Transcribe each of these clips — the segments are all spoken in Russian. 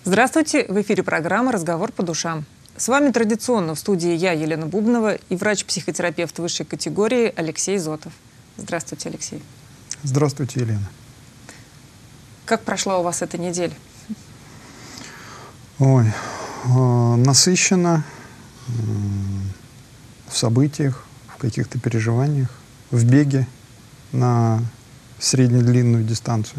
Здравствуйте! В эфире программа «Разговор по душам». С вами традиционно в студии я, Елена Бубнова, и врач-психотерапевт высшей категории Алексей Зотов. Здравствуйте, Алексей. Здравствуйте, Елена. Как прошла у вас эта неделя? Ой, насыщенно в событиях, в каких-то переживаниях, в беге на средне-длинную дистанцию.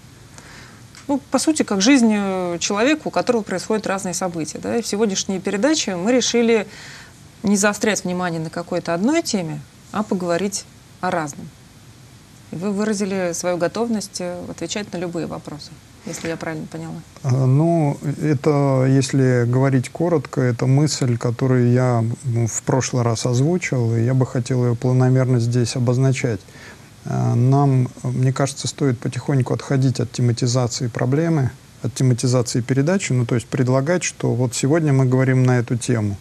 Ну, по сути, как жизнь человека, у которого происходят разные события. Да? И в сегодняшней передаче мы решили не заострять внимание на какой-то одной теме, а поговорить о разном. И вы выразили свою готовность отвечать на любые вопросы, если я правильно поняла. Ну, это, если говорить коротко, это мысль, которую я в прошлый раз озвучил, и я бы хотел ее планомерно здесь обозначать. Нам, мне кажется, стоит потихоньку отходить от тематизации проблемы, от тематизации передачи, ну, то есть предлагать, что вот сегодня мы говорим на эту тему.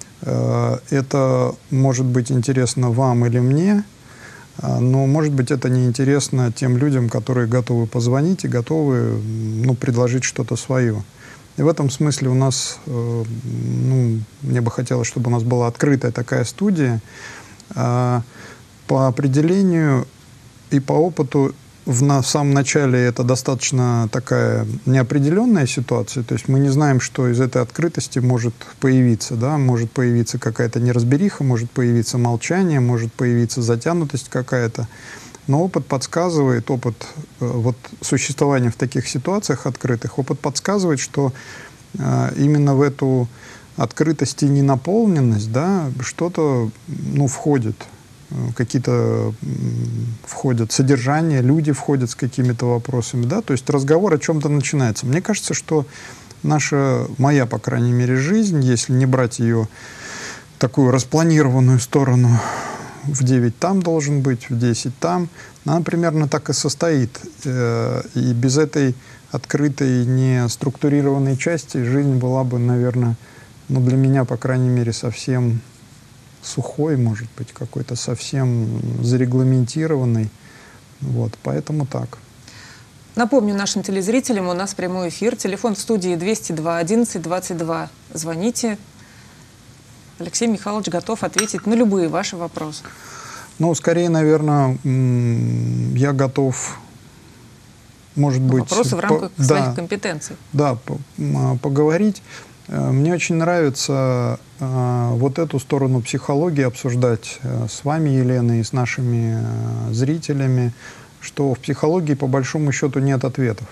Это может быть интересно вам или мне, но, может быть, это не интересно тем людям, которые готовы позвонить и готовы, ну, предложить что-то свое. И в этом смысле у нас, ну, мне бы хотелось, чтобы у нас была открытая такая студия. По определению и по опыту в самом начале это достаточно такая неопределенная ситуация, то есть мы не знаем, что из этой открытости может появиться, да, может появиться какая-то неразбериха, может появиться молчание, может появиться затянутость какая-то, но опыт подсказывает, опыт вот существования в таких ситуациях открытых, опыт подсказывает, что именно в эту открытость и ненаполненность, да, что-то, ну, входит. Какие-то входят содержания, люди входят с какими-то вопросами, да, то есть разговор о чем-то начинается. Мне кажется, что моя, по крайней мере, жизнь, если не брать ее такую распланированную сторону, в 9 там должен быть, в 10 там, она примерно так и состоит. И без этой открытой, не структурированной части жизнь была бы, наверное, ну, для меня, по крайней мере, совсем сухой, может быть, какой-то совсем зарегламентированный. Вот, поэтому так. Напомню нашим телезрителям, у нас прямой эфир. Телефон в студии 202 11 22. Звоните. Алексей Михайлович готов ответить на любые ваши вопросы. Ну, скорее, наверное, я готов, может быть... Вопросы в рамках своих компетенций. Да, поговорить. Мне очень нравится вот эту сторону психологии обсуждать с вами, Елена, и с нашими зрителями, что в психологии по большому счету нет ответов.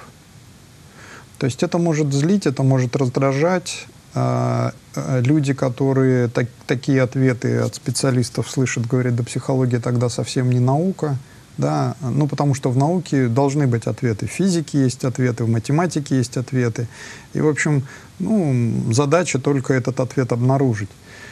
То есть это может злить, это может раздражать. Люди, которые такие ответы от специалистов слышат, говорят, да психология тогда совсем не наука. Да, ну, потому что в науке должны быть ответы. В физике есть ответы, в математике есть ответы. И, в общем, ну, задача только этот ответ обнаружить.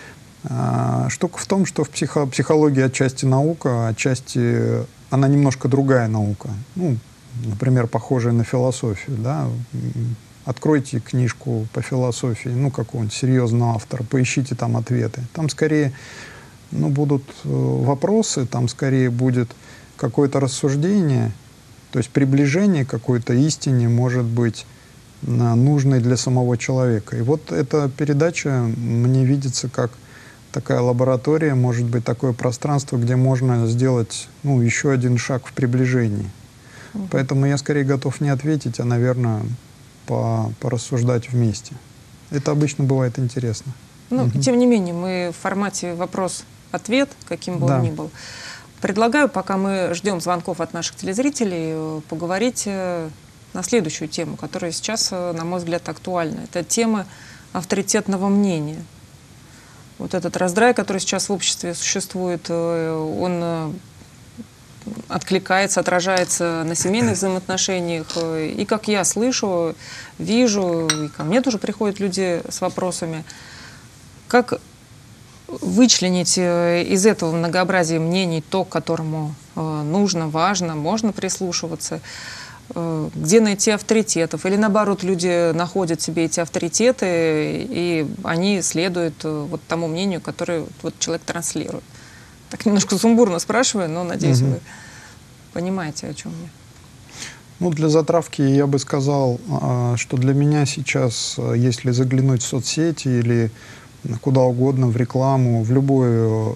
Штука в том, что в психологии отчасти наука, отчасти она немножко другая наука. Ну, например, похожая на философию. Да? Откройте книжку по философии, ну, какого-нибудь серьезного автора, поищите там ответы. Там скорее, ну, будут вопросы, там скорее будет какое-то рассуждение, то есть приближение к какой-то истине может быть нужной для самого человека. И вот эта передача мне видится как такая лаборатория, может быть, такое пространство, где можно сделать, ну, еще один шаг в приближении. Поэтому я скорее готов не ответить, а, наверное, порассуждать вместе. Это обычно бывает интересно. Ну, тем не менее, мы в формате вопрос-ответ, каким бы он ни был. Предлагаю, пока мы ждем звонков от наших телезрителей, поговорить на следующую тему, которая сейчас, на мой взгляд, актуальна. Это тема авторитетного мнения. Вот этот раздрай, который сейчас в обществе существует, он откликается, отражается на семейных взаимоотношениях. И, как я слышу, вижу, и ко мне тоже приходят люди с вопросами, как вычленить из этого многообразия мнений то, к которому нужно, важно, можно прислушиваться, где найти авторитетов, или наоборот, люди находят себе эти авторитеты, и они следуют вот тому мнению, которое вот человек транслирует. Так немножко сумбурно спрашиваю, но, надеюсь, вы понимаете, о чем я. Ну, для затравки я бы сказал, что для меня сейчас, если заглянуть в соцсети или куда угодно, в рекламу, в любую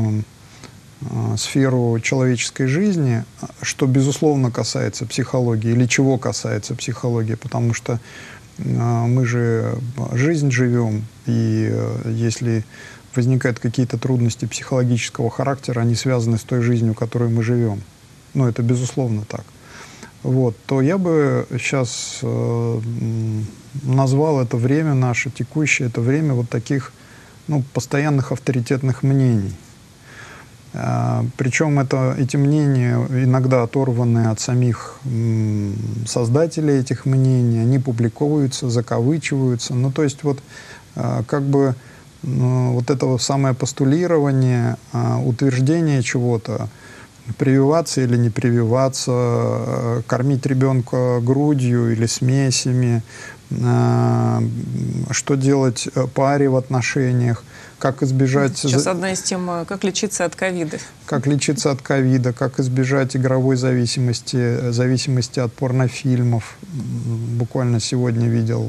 сферу человеческой жизни, что, безусловно, касается психологии или чего касается психологии, потому что мы же жизнь живем, и если возникают какие-то трудности психологического характера, они связаны с той жизнью, в которой мы живем. Ну, это безусловно так. Вот, то я бы сейчас назвал это время наше, текущее, это время вот таких, ну, постоянных авторитетных мнений. Причем эти мнения иногда оторваны от самих создателей этих мнений, они публикуются, закавычиваются. Ну, то есть вот как бы вот это самое постулирование, утверждение чего-то, прививаться или не прививаться, кормить ребенка грудью или смесями, что делать паре в отношениях, как избежать... Сейчас одна из тем, как лечиться от ковида. Как лечиться от ковида, как избежать игровой зависимости от порнофильмов. Буквально сегодня видел.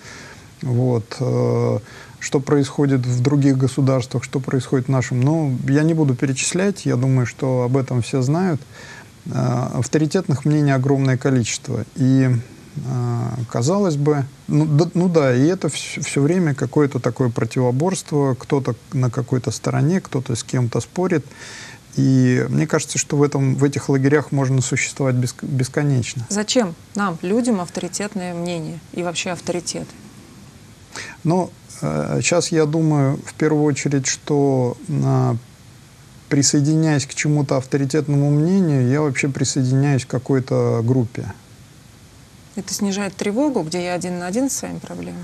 Вот. Что происходит в других государствах, что происходит в нашем. Ну, я не буду перечислять, я думаю, что об этом все знают. Авторитетных мнений огромное количество. И казалось бы, ну да, и это все время какое-то такое противоборство, кто-то на какой-то стороне, кто-то с кем-то спорит. И мне кажется, что в этих лагерях можно существовать бесконечно. Зачем нам, людям, авторитетное мнение и вообще авторитет? Ну, сейчас я думаю, в первую очередь, что присоединяясь к чему-то авторитетному мнению, я вообще присоединяюсь к какой-то группе. Это снижает тревогу, где я один на один со своими проблемами?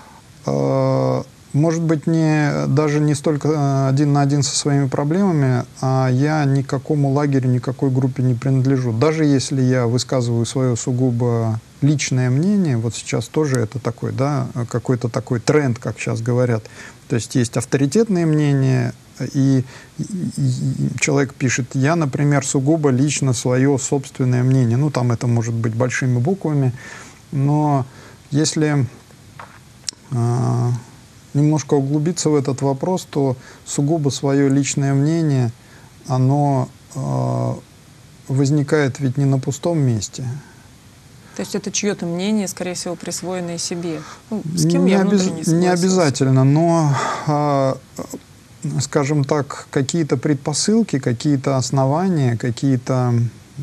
Может быть, даже не столько один на один со своими проблемами, а я никакому лагерю, никакой группе не принадлежу. Даже если я высказываю свое сугубо личное мнение, вот сейчас тоже это такой, да, какой-то такой тренд, как сейчас говорят. То есть есть авторитетные мнения, и человек пишет: я, например, сугубо лично свое собственное мнение. Ну, там это может быть большими буквами, но если немножко углубиться в этот вопрос, то сугубо свое личное мнение, оно возникает ведь не на пустом месте. То есть это чье-то мнение, скорее всего, присвоенное себе. Ну, с кем я внутренне согласился? Не обязательно, но, скажем так, какие-то предпосылки, какие-то основания, какие-то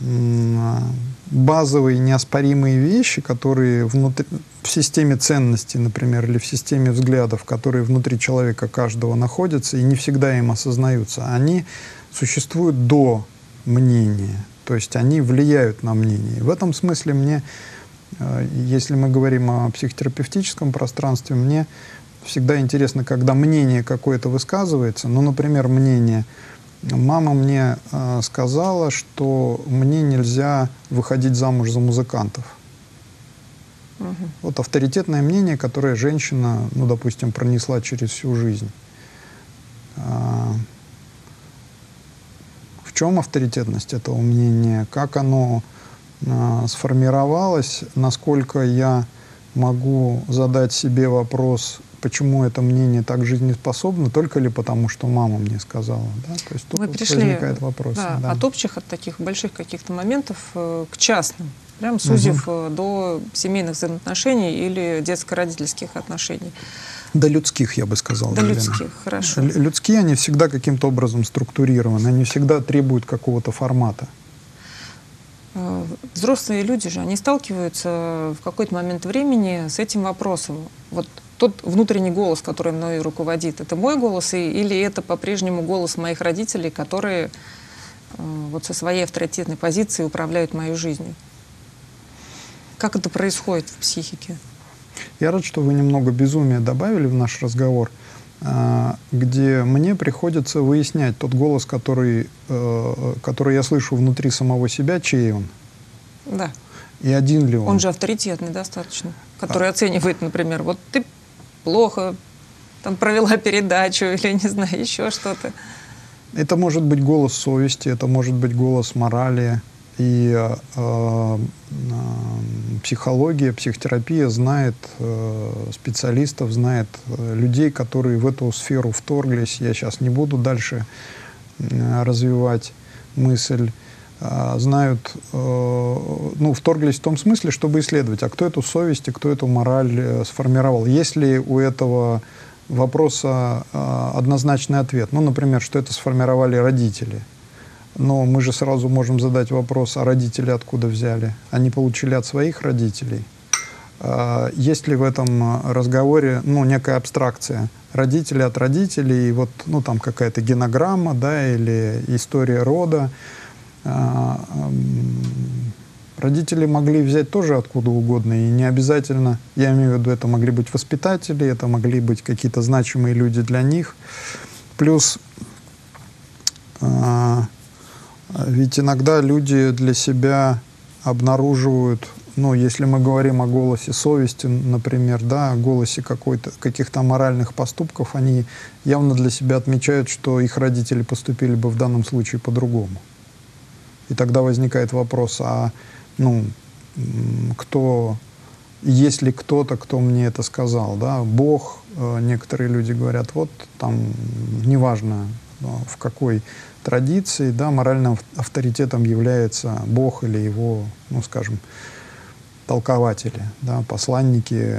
базовые неоспоримые вещи, которые в системе ценностей, например, или в системе взглядов, которые внутри человека каждого находятся и не всегда им осознаются, они существуют до мнения, то есть они влияют на мнение. В этом смысле мне, если мы говорим о психотерапевтическом пространстве, мне всегда интересно, когда мнение какое-то высказывается, ну, например, мнение: мама мне сказала, что мне нельзя выходить замуж за музыкантов. Вот авторитетное мнение, которое женщина, ну, допустим, пронесла через всю жизнь. В чем авторитетность этого мнения? Как оно сформировалось? Насколько я могу задать себе вопрос, почему это мнение так жизнеспособно, только ли потому, что мама мне сказала? Да? То есть тут возникает вопрос. Да, от общих, от таких больших каких-то моментов к частным, прям сузив до семейных взаимоотношений или детско-родительских отношений. До людских, я бы сказал. До людских, хорошо. Людские, они всегда каким-то образом структурированы, они всегда требуют какого-то формата. Взрослые люди же, они сталкиваются в какой-то момент времени с этим вопросом. Вот тот внутренний голос, который мной руководит, это мой голос или это по-прежнему голос моих родителей, которые вот со своей авторитетной позиции управляют моей жизнью? Как это происходит в психике? Я рад, что вы немного безумия добавили в наш разговор, где мне приходится выяснять тот голос, который я слышу внутри самого себя, чей он. Да. И один ли он. Он же авторитетный достаточно, который оценивает, например, вот ты плохо там провела передачу или, не знаю, еще что-то. Это может быть голос совести, это может быть голос морали, И психология, психотерапия знает специалистов, знает людей, которые в эту сферу вторглись. Я сейчас не буду дальше развивать мысль. Знают, ну, вторглись в том смысле, чтобы исследовать, а кто эту совесть и кто эту мораль сформировал. Есть ли у этого вопроса однозначный ответ? Ну, например, что это сформировали родители. Но мы же сразу можем задать вопрос, а родители откуда взяли? Они получили от своих родителей? Есть ли в этом разговоре, ну, некая абстракция? Родители от родителей, вот, ну, там какая-то генограмма, да, или история рода. Родители могли взять тоже откуда угодно, и не обязательно, я имею в виду, это могли быть воспитатели, это могли быть какие-то значимые люди для них. Плюс ведь иногда люди для себя обнаруживают, ну, если мы говорим о голосе совести, например, да, о голосе каких-то моральных поступков, они явно для себя отмечают, что их родители поступили бы в данном случае по-другому. И тогда возникает вопрос, а, ну, есть ли кто-то, кто мне это сказал, да, Бог, некоторые люди говорят, вот там, неважно, в какой традиции, да, моральным авторитетом является Бог или его, ну, скажем, толкователи, да, посланники.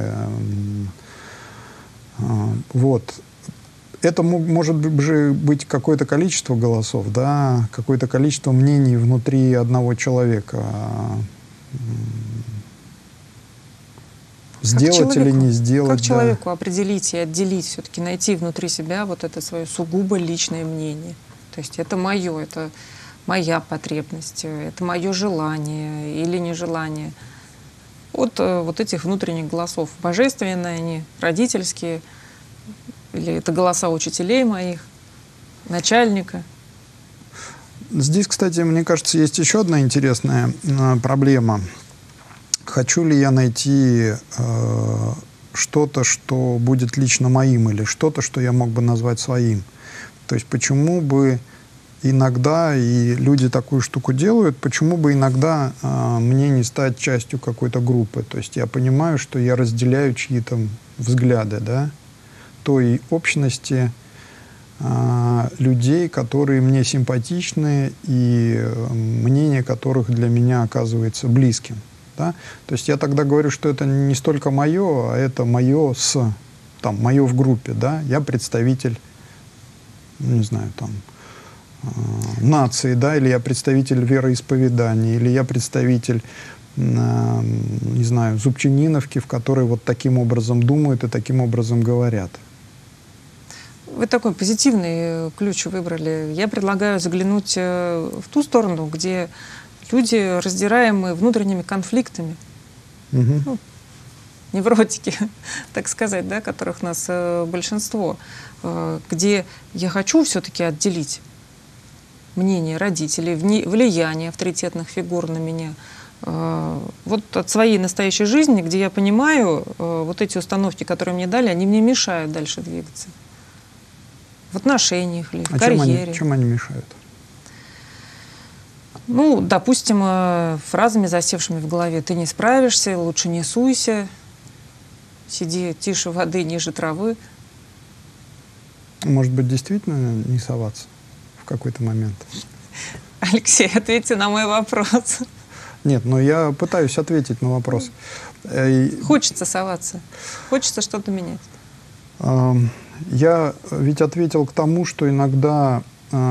Вот. Это может быть какое-то количество голосов, да, какое-то количество мнений внутри одного человека. Сделать или не сделать. Как человеку определить и отделить, все-таки найти внутри себя вот это свое сугубо личное мнение? То есть это мое, это моя потребность, это мое желание или нежелание. От вот этих внутренних голосов. Божественные они, родительские, или это голоса учителей моих, начальника. Здесь, кстати, мне кажется, есть еще одна интересная проблема. Хочу ли я найти что-то, что будет лично моим, или что-то, что я мог бы назвать своим? То есть почему бы иногда, и люди такую штуку делают, почему бы иногда мне не стать частью какой-то группы? То есть я понимаю, что я разделяю чьи-то взгляды, да, той общности людей, которые мне симпатичны и мнение которых для меня оказывается близким. Да? То есть я тогда говорю, что это не столько мое, а это мое мое в группе. Да? Я представитель, не знаю, там, нации, да, или я представитель вероисповедания, или я представитель, не знаю, Зубчининовки, в которой вот таким образом думают и таким образом говорят. Вы такой позитивный ключ выбрали. Я предлагаю заглянуть в ту сторону, где люди, раздираемые внутренними конфликтами, ну, невротики, так сказать, да, которых у нас большинство, где я хочу все-таки отделить мнение родителей, влияние авторитетных фигур на меня, вот от своей настоящей жизни, где я понимаю, вот эти установки, которые мне дали, они мне мешают дальше двигаться. В отношениях ли, в карьере. Чем они мешают? Ну, допустим, фразами, засевшими в голове: «Ты не справишься, лучше не суйся, сиди тише воды, ниже травы». Может быть, действительно не соваться в какой-то момент? Алексей, ответьте на мой вопрос. Нет, но я пытаюсь ответить на вопрос. Хочется соваться, хочется что-то менять. Я ведь ответил к тому, что иногда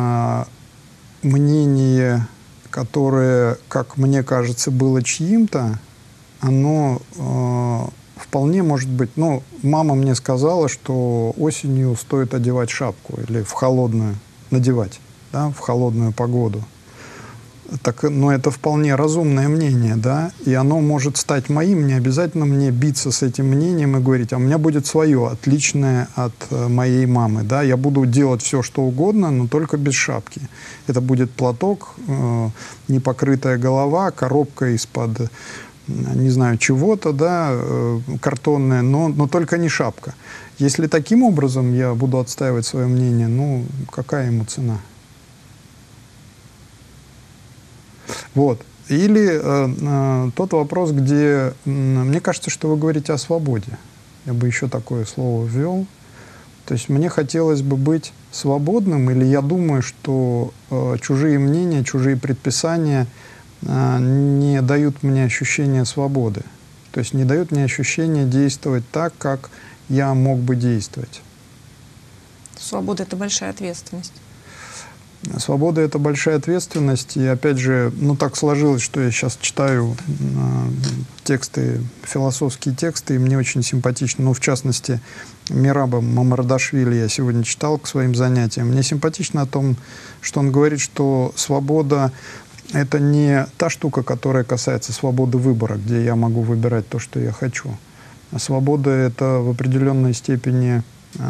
мнение, которое, как мне кажется, было чьим-то, оно вполне может быть... Ну, мама мне сказала, что осенью стоит одевать шапку или в холодную надевать, да, в холодную погоду. Так, но это вполне разумное мнение, да, и оно может стать моим, не обязательно мне биться с этим мнением и говорить, а у меня будет свое, отличное от моей мамы, да, я буду делать все, что угодно, но только без шапки. Это будет платок, непокрытая голова, коробка из-под, не знаю, чего-то, да, картонная, но только не шапка. Если таким образом я буду отстаивать свое мнение, ну, какая ему цена? Вот. Или тот вопрос, где мне кажется, что вы говорите о свободе. Я бы еще такое слово ввел. То есть мне хотелось бы быть свободным, или я думаю, что чужие мнения, чужие предписания не дают мне ощущения свободы. То есть не дают мне ощущения действовать так, как я мог бы действовать. Свобода — это большая ответственность. Свобода — это большая ответственность. И опять же, так сложилось, что я сейчас читаю тексты, философские тексты, и мне очень симпатично. В частности, Мираба Мамардашвили я сегодня читал к своим занятиям. Мне симпатично о том, что он говорит, что свобода — это не та штука, которая касается свободы выбора, где я могу выбирать то, что я хочу. А свобода — это в определенной степени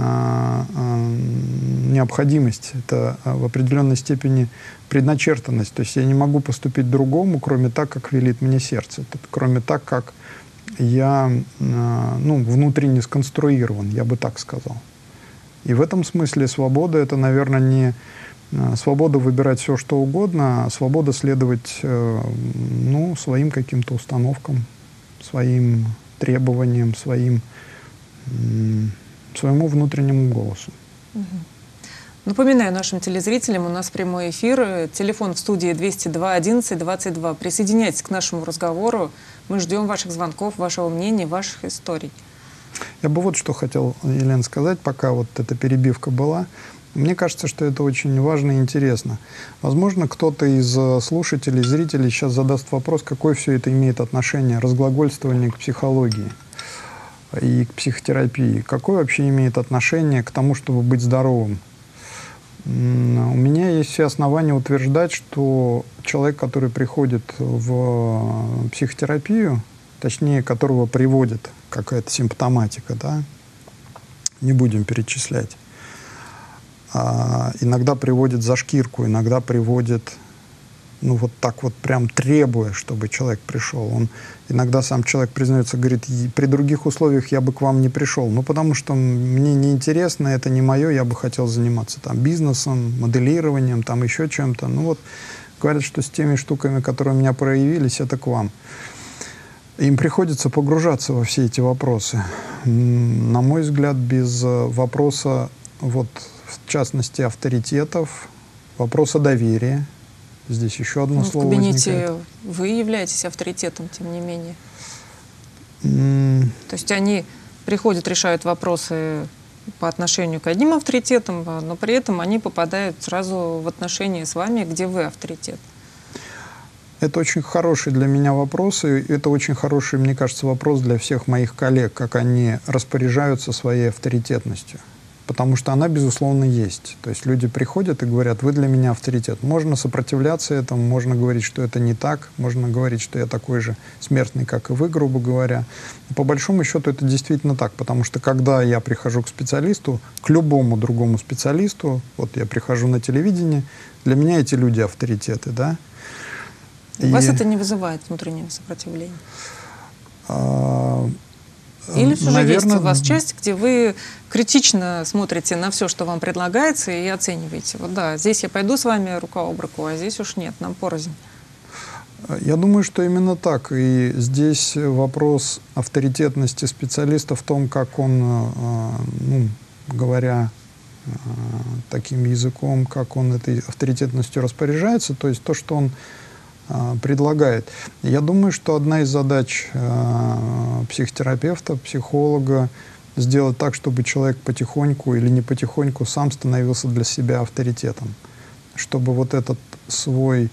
необходимость, это в определенной степени предначертанность. То есть я не могу поступить другому, кроме так, как велит мне сердце, кроме так, как я внутренне сконструирован, я бы так сказал. И в этом смысле свобода — это, наверное, не свобода выбирать все, что угодно, а свобода следовать своим каким-то установкам, своим требованиям, своему внутреннему голосу. Напоминаю нашим телезрителям, у нас прямой эфир. Телефон в студии 202 11 22. Присоединяйтесь к нашему разговору. Мы ждем ваших звонков, вашего мнения, ваших историй. Я бы вот что хотел, Елена, сказать, пока вот эта перебивка была. Мне кажется, что это очень важно и интересно. Возможно, кто-то из слушателей, зрителей сейчас задаст вопрос, какое все это имеет отношение, разглагольствование к психологии и к психотерапии. Какое вообще имеет отношение к тому, чтобы быть здоровым? У меня есть все основания утверждать, что человек, который приходит в психотерапию, точнее, которого приводит какая-то симптоматика, да, не будем перечислять, иногда приводит за шкирку, иногда приводит, вот так вот прям требуя, чтобы человек пришел. Иногда сам человек признается, говорит, при других условиях я бы к вам не пришел, потому что мне неинтересно, это не мое, я бы хотел заниматься бизнесом, моделированием, еще чем-то. Говорят, что с теми штуками, которые у меня проявились, это к вам. Им приходится погружаться во все эти вопросы. На мой взгляд, без вопроса, в частности, авторитетов, вопроса доверия. Здесь еще одно слово в кабинете возникает. Вы являетесь авторитетом, тем не менее. То есть они приходят, решают вопросы по отношению к одним авторитетам, но при этом они попадают сразу в отношения с вами, где вы авторитет. Это очень хороший для меня вопрос, и это очень хороший, мне кажется, вопрос для всех моих коллег, как они распоряжаются своей авторитетностью. Потому что она, безусловно, есть. То есть люди приходят и говорят, вы для меня авторитет. Можно сопротивляться этому, можно говорить, что это не так, можно говорить, что я такой же смертный, как и вы, грубо говоря. Но по большому счету это действительно так, потому что когда я прихожу к специалисту, к любому другому специалисту, вот я прихожу на телевидение, для меня эти люди авторитеты, да. У вас это не вызывает внутреннего сопротивления? Или все же есть у вас часть, где вы критично смотрите на все, что вам предлагается, и оцениваете? Вот да, здесь я пойду с вами рука об руку, а здесь уж нет, нам порознь. Я думаю, что именно так. И здесь вопрос авторитетности специалиста в том, как он, говоря таким языком, как он этой авторитетностью распоряжается, то есть то, что он предлагает. Я думаю, что одна из задач психотерапевта, психолога сделать так, чтобы человек потихоньку или не потихоньку сам становился для себя авторитетом. Чтобы вот этот свой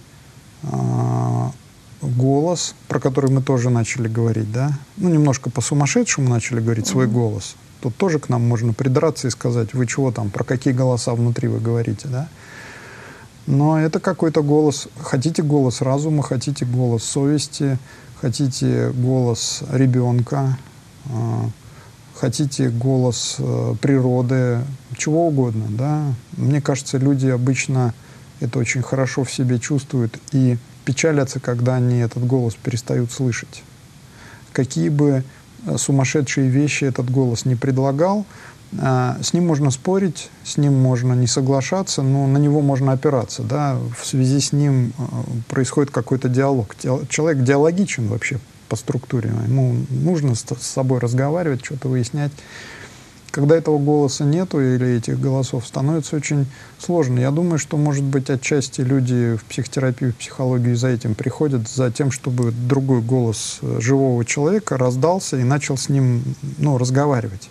голос, про который мы тоже начали говорить, да, немножко по-сумасшедшему начали говорить, свой голос. Тут тоже к нам можно придраться и сказать, вы чего там, про какие голоса внутри вы говорите, да? Но это какой-то голос. Хотите голос разума, хотите голос совести, хотите голос ребенка, хотите голос природы, чего угодно, да. Мне кажется, люди обычно это очень хорошо в себе чувствуют и печалятся, когда они этот голос перестают слышать. Какие бы сумасшедшие вещи этот голос не предлагал, С ним можно спорить, с ним можно не соглашаться, но на него можно опираться. Да? В связи с ним происходит какой-то диалог. Человек диалогичен вообще по структуре. Ему нужно с собой разговаривать, что-то выяснять. Когда этого голоса нету или этих голосов, становится очень сложно. Я думаю, что, может быть, отчасти люди в психотерапию, в психологию за этим приходят, за тем, чтобы другой голос живого человека раздался и начал с ним разговаривать.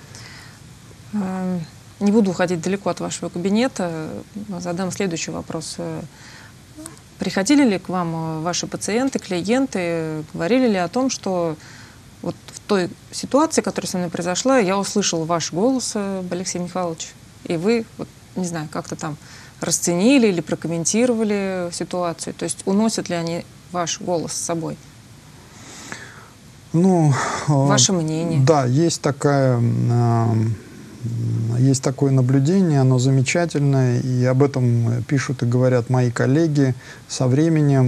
Не буду уходить далеко от вашего кабинета. Задам следующий вопрос. Приходили ли к вам ваши пациенты, клиенты, говорили ли о том, что вот в той ситуации, которая со мной произошла, я услышал ваш голос, Алексей Михайлович, и вы, вот, не знаю, как-то там расценили или прокомментировали ситуацию? То есть уносят ли они ваш голос с собой? Ваше мнение? Да, есть такое наблюдение, оно замечательное, и об этом пишут и говорят мои коллеги. Со временем,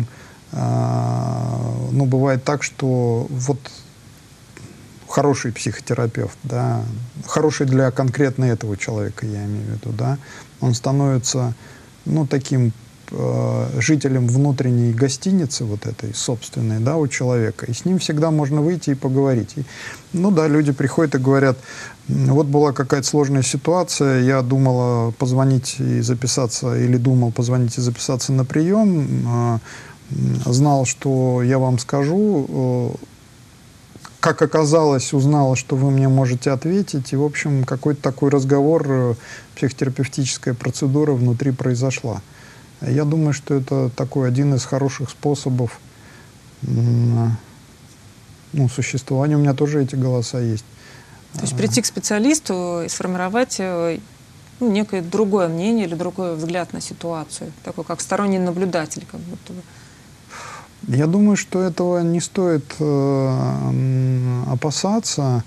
бывает так, что вот хороший психотерапевт, да, хороший для конкретно этого человека, я имею в виду, да, он становится, таким жителем внутренней гостиницы вот этой собственной, да, у человека, и с ним всегда можно выйти и поговорить. И, люди приходят и говорят: вот была какая-то сложная ситуация, я думала позвонить и записаться, или думал позвонить и записаться на прием, знал, что я вам скажу, как оказалось, узнала, что вы мне можете ответить, и, в общем, какой-то такой разговор, психотерапевтическая процедура внутри произошла. Я думаю, что это такой один из хороших способов существования. У меня тоже эти голоса есть. То есть прийти к специалисту и сформировать некое другое мнение или другой взгляд на ситуацию, такой как сторонний наблюдатель, как будто бы. Я думаю, что этого не стоит опасаться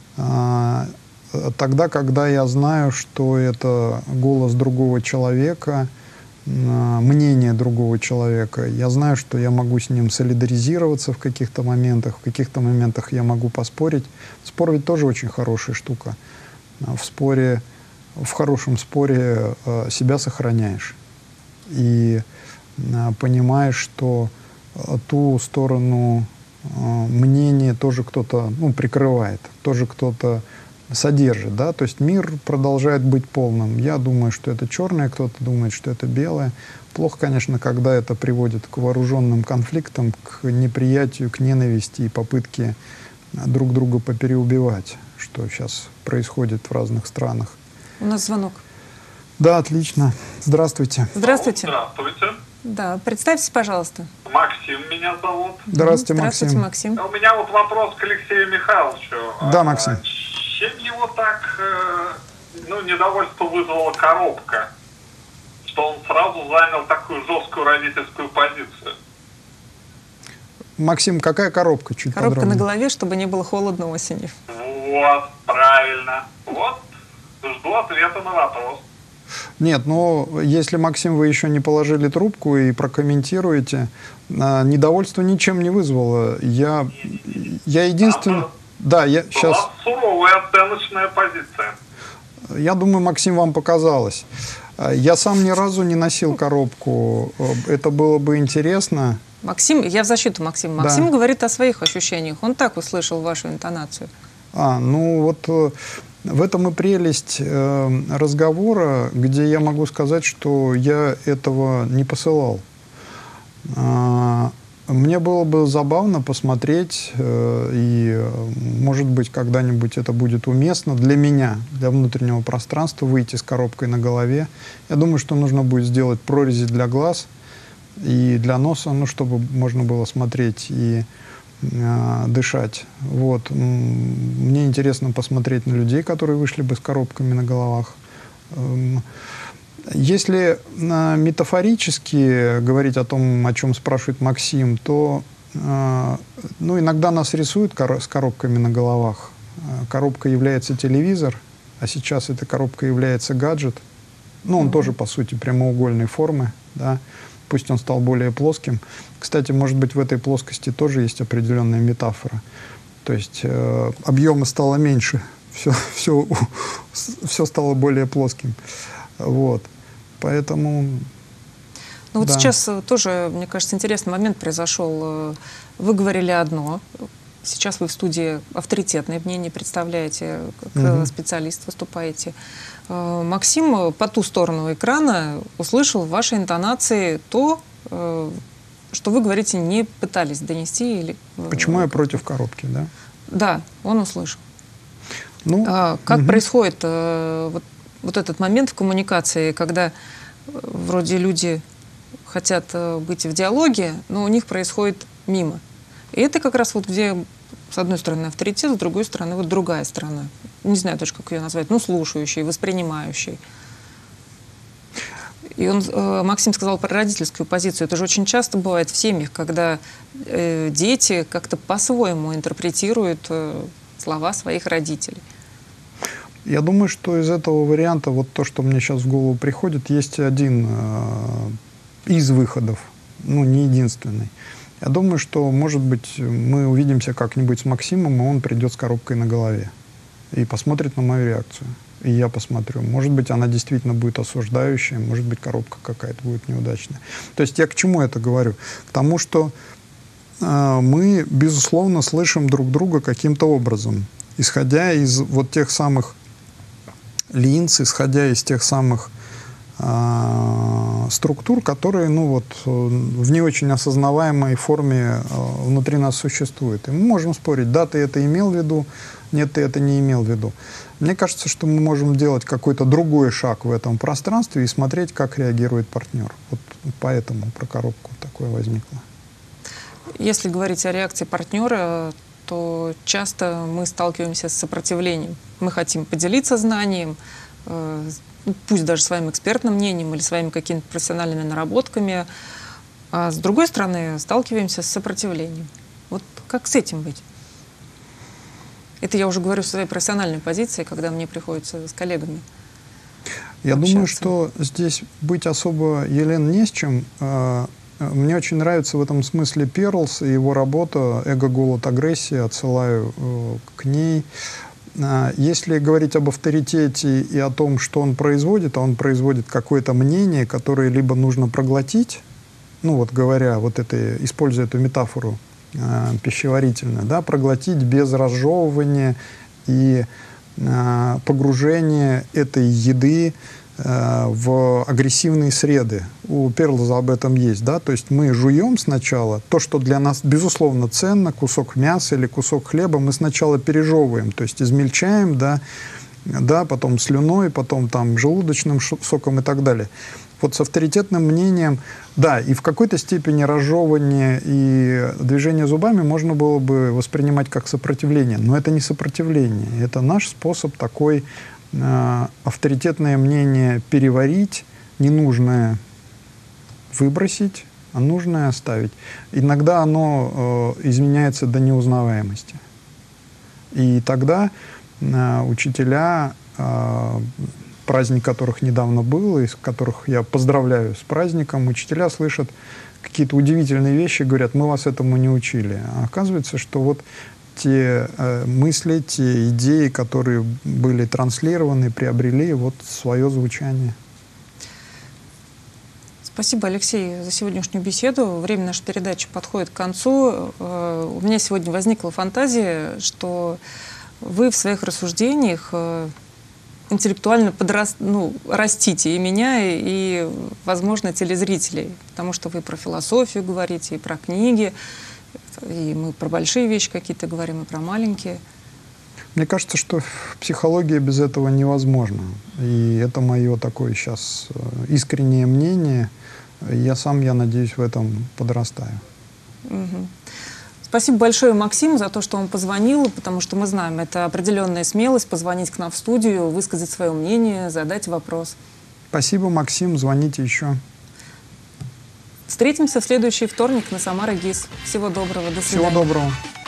тогда, когда я знаю, что это голос другого человека, мнение другого человека. Я знаю, что я могу с ним солидаризироваться в каких-то моментах я могу поспорить. Спор ведь тоже очень хорошая штука. В хорошем споре себя сохраняешь. И понимаешь, что ту сторону мнения тоже кто-то прикрывает, тоже кто-то содержит, да, то есть мир продолжает быть полным. Я думаю, что это черное, кто-то думает, что это белое. Плохо, конечно, когда это приводит к вооруженным конфликтам, к неприятию, к ненависти и попытке друг друга попереубивать, что сейчас происходит в разных странах. У нас звонок. Да, отлично. Здравствуйте. Здравствуйте. Здравствуйте. Да, представьтесь, пожалуйста. Максим меня зовут. Здравствуйте, Максим. У меня вот вопрос к Алексею Михайловичу. Да, Максим. Чем его так недовольство вызвала коробка, что он сразу занял такую жесткую родительскую позицию? Максим, какая коробка? Чуть коробка подробнее. На голове, чтобы не было холодно осенью. Вот, правильно. Вот, жду ответа на вопрос. Нет, если, Максим, вы еще не положили трубку и прокомментируете, недовольство ничем не вызвало. Я единственное... Да, я сейчас... Была суровая оценочная позиция. Я думаю, Максим, вам показалось. Я сам ни разу не носил коробку. Это было бы интересно. Максим, я в защиту Максима. Максим говорит о своих ощущениях. Он так услышал вашу интонацию. В этом и прелесть разговора, где я могу сказать, что я этого не посылал. Мне было бы забавно посмотреть, и, может быть, когда-нибудь это будет уместно для меня, для внутреннего пространства, выйти с коробкой на голове. Я думаю, что нужно будет сделать прорези для глаз и для носа, чтобы можно было смотреть и дышать. Вот. Мне интересно посмотреть на людей, которые вышли бы с коробками на головах. Если метафорически говорить о том, о чем спрашивает Максим, то иногда нас рисуют с коробками на головах. Коробка является телевизор, а сейчас эта коробка является гаджет. Он тоже, по сути, прямоугольной формы, да? Пусть он стал более плоским. Кстати, может быть, в этой плоскости тоже есть определенная метафора. То есть объема стало меньше все стало более плоским. Вот. Поэтому... Ну вот сейчас тоже, мне кажется, интересный момент произошел. Вы говорили одно, сейчас вы в студии авторитетное мнение представляете, как специалист выступаете. Максим по ту сторону экрана услышал в вашей интонации то, что вы говорите, не пытались донести. Или... Почему я против коробки, да? Да, он услышал. Ну, как происходит вот этот момент в коммуникации, когда вроде люди хотят быть в диалоге, но у них происходит мимо. И это как раз вот где, с одной стороны, авторитет, с другой стороны, вот другая сторона. Не знаю даже, как ее назвать, ну, слушающий, воспринимающий. И Максим сказал про родительскую позицию. Это же очень часто бывает в семьях, когда дети как-то по-своему интерпретируют слова своих родителей. Я думаю, что из этого варианта, вот то, что мне сейчас в голову приходит, есть один из выходов, ну, не единственный. Я думаю, что, может быть, мы увидимся как-нибудь с Максимом, и он придет с коробкой на голове и посмотрит на мою реакцию. И я посмотрю. Может быть, она действительно будет осуждающая, может быть, коробка какая-то будет неудачная. То есть я к чему это говорю? К тому, что мы, безусловно, слышим друг друга каким-то образом, исходя из вот тех самых линз, исходя из тех самых структур, которые, ну вот, в не очень осознаваемой форме внутри нас существуют. И мы можем спорить, да, ты это имел в виду, нет, ты это не имел в виду. Мне кажется, что мы можем делать какой-то другой шаг в этом пространстве и смотреть, как реагирует партнер. Вот поэтому про коробку такое возникло. Если говорить о реакции партнера, то часто мы сталкиваемся с сопротивлением. Мы хотим поделиться знанием, пусть даже своим экспертным мнением или своими какими-то профессиональными наработками, а с другой стороны сталкиваемся с сопротивлением. Вот как с этим быть? Это я уже говорю в своей профессиональной позиции, когда мне приходится с коллегами Я общаться. думаю, что здесь быть особо, Елен, не с чем. Мне очень нравится в этом смысле Перлс и его работа «Эго, голод, агрессия», отсылаю к ней. Если говорить об авторитете и о том, что он производит, а он производит какое-то мнение, которое либо нужно проглотить, ну вот говоря, вот это, используя эту метафору пищеварительную, да, проглотить без разжевывания и погружения этой еды в агрессивные среды. У Перлза об этом есть, да, то есть мы жуем сначала то, что для нас безусловно ценно, кусок мяса или кусок хлеба, мы сначала пережевываем, то есть измельчаем, да, потом слюной, потом там желудочным соком и так далее. Вот с авторитетным мнением, да, и в какой-то степени разжевывание и движение зубами можно было бы воспринимать как сопротивление, но это не сопротивление, это наш способ такой авторитетное мнение переварить, ненужное выбросить, а нужное оставить. Иногда оно изменяется до неузнаваемости. И тогда учителя, праздник которых недавно был, из которых я поздравляю с праздником, учителя слышат какие-то удивительные вещи, говорят, мы вас этому не учили. А оказывается, что вот те мысли, те идеи, которые были транслированы, приобрели вот свое звучание. Спасибо, Алексей, за сегодняшнюю беседу. Время нашей передачи подходит к концу. У меня сегодня возникла фантазия, что вы в своих рассуждениях интеллектуально растите и меня, и, возможно, телезрителей, потому что вы про философию говорите, и про книги, и мы про большие вещи какие-то говорим, и про маленькие. Мне кажется, что психология без этого невозможна. И это мое такое сейчас искреннее мнение. Я надеюсь, в этом подрастаю. Угу. Спасибо большое, Максим, за то, что он позвонил, потому что мы знаем, это определенная смелость позвонить к нам в студию, высказать свое мнение, задать вопрос. Спасибо, Максим, звоните еще. Встретимся в следующий вторник на Самара ГИС. Всего доброго, до свидания. Всего доброго.